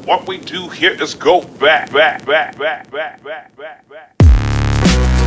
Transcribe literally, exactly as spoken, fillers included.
What we do here is go back, back, back, back, back, back, back, back.